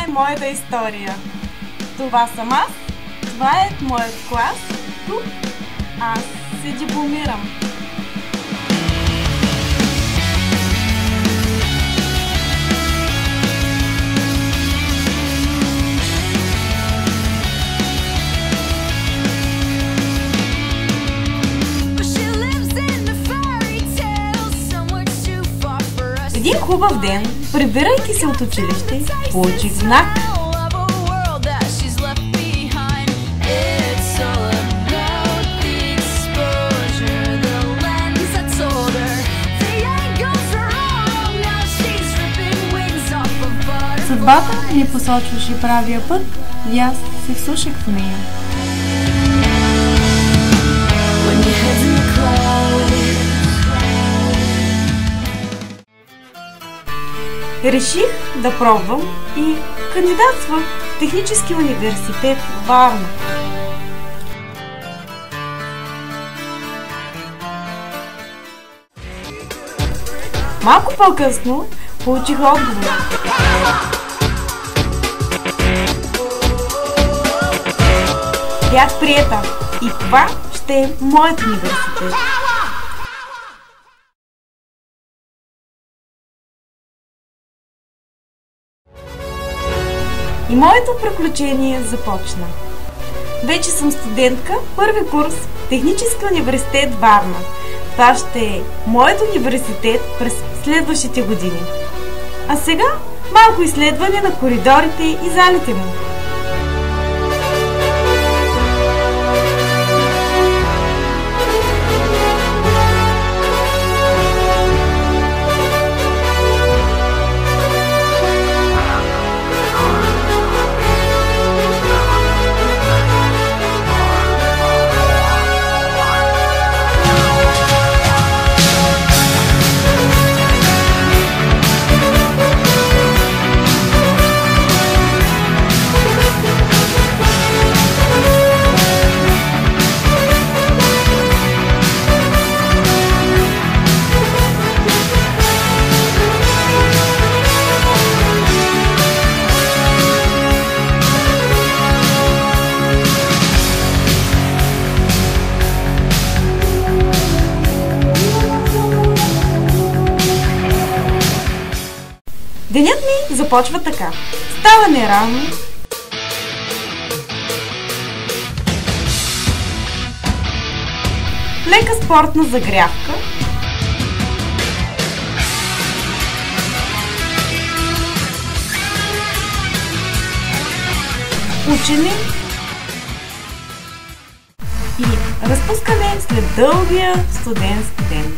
моята история. Това съм аз, това е моят клас, тук аз се дипломирам. Един хубав ден, прибирайки се от училище, получих знак. Съдбата ми посочваше правия път и аз се вслушах в нея. Реших да пробвам и кандидатствах в Технически университет в Варна. Малко по-късно получих отговор. Бях приета и това ще е моят университет. И моето приключение започна. Вече съм студентка, първи курс в Технически университет Варна. Това ще е моят университет през следващите години. А сега малко изследване на коридорите и залите му. Денят ми започва така. Ставане рано, лека спортна загрявка, учене и разпускане след дългия студентски ден.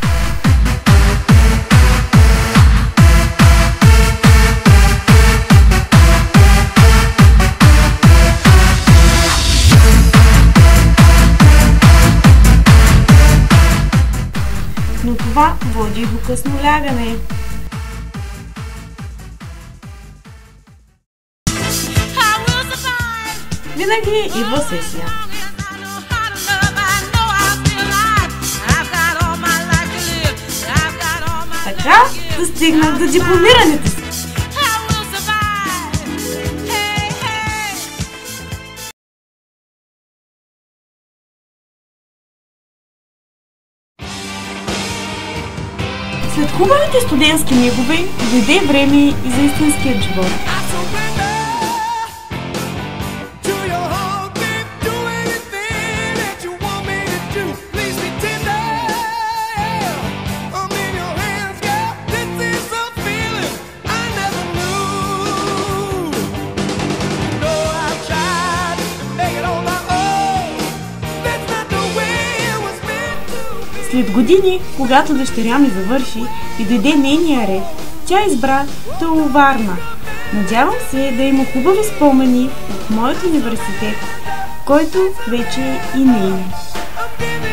Но това води до късно лягане. Винаги идва сесия. Така достигнах до дипломирането си. След хубавите студентски мигове дойде време и за истинският живот. След години, когато дъщеря ми завърши и дойде нейния ред, тя избра ТУ Варна. Надявам се да има хубави спомени от моят университет, който вече е и нейн.